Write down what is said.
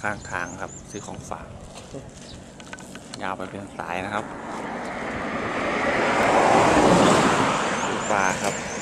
ข้างทางครับซื้อของฝากยาวไปเป็นสายนะครับปลาครับ